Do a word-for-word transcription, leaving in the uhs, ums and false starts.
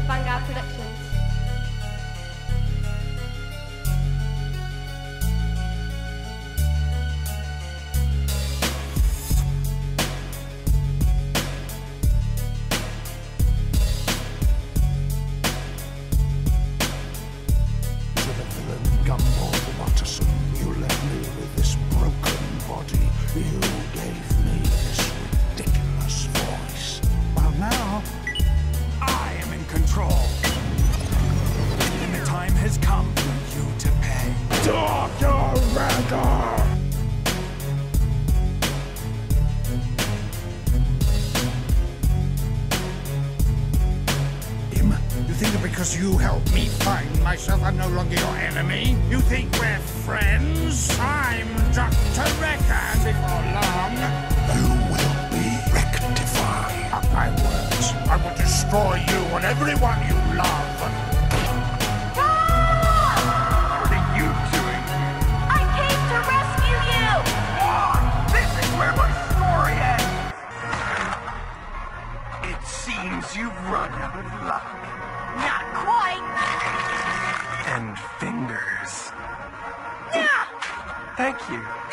Vanguard Productions. To the villain Gumball Watterson, you left me with this broken body. You gave me this ridiculous voice. Well, now I am in control. And the time has come for you to pay. Doctor Ragnar! You think that because you helped me find myself, I'm no longer your enemy? You think we're friends? I'm Doctor Wrecker, and before long, you will be rectified. Mark my words, I will destroy you and everyone you love. Ah! What are you doing? I came to rescue you! This is where my story ends. It seems you've run out of luck. Not quite! And fingers. Yeah! Thank you.